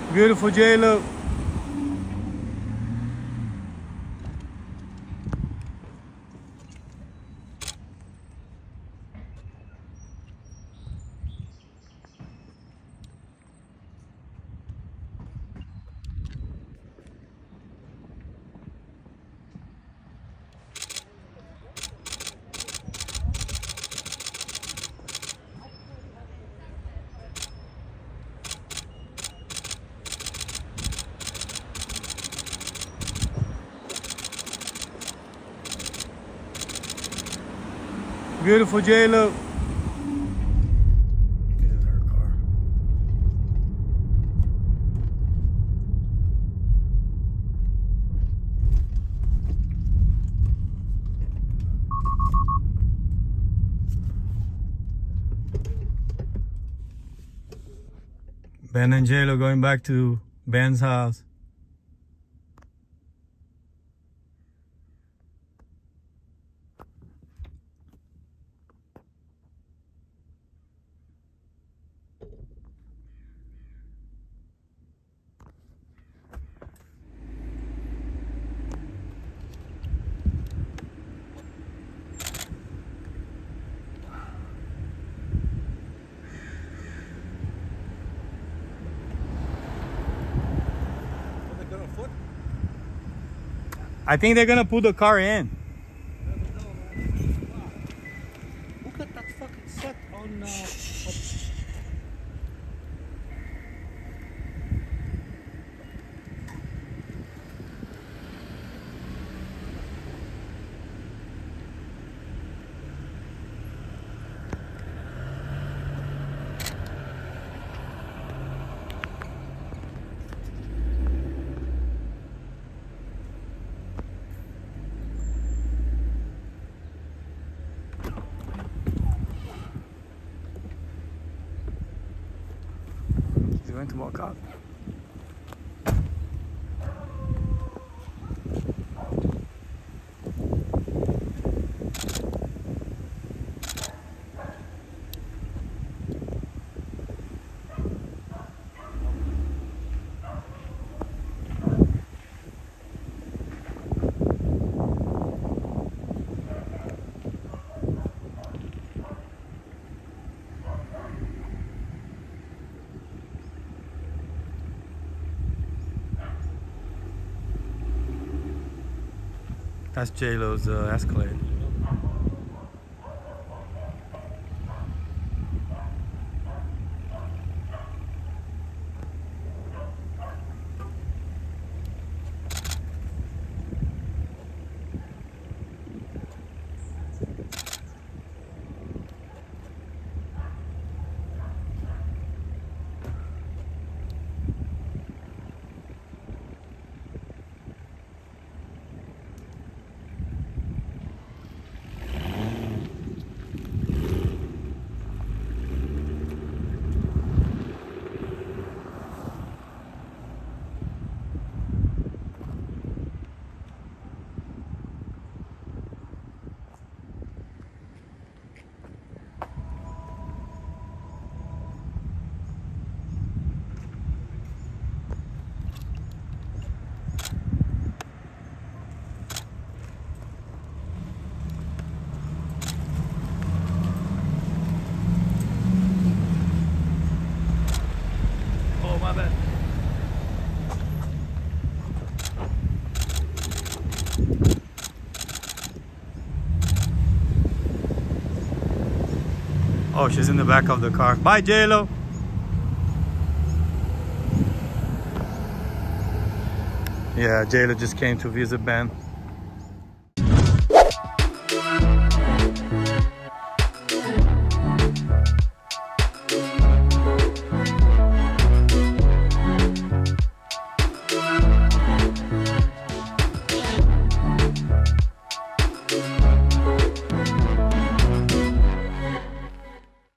Beautiful J-Lo. Beautiful J-Lo. This is her car. Ben and J-Lo going back to Ben's house. I think they're gonna pull the car in. Look at that fucking set on. He's going to walk out. That's J-Lo's Escalade. Oh, she's in the back of the car. Bye, J-Lo. Yeah, J-Lo just came to visit Ben.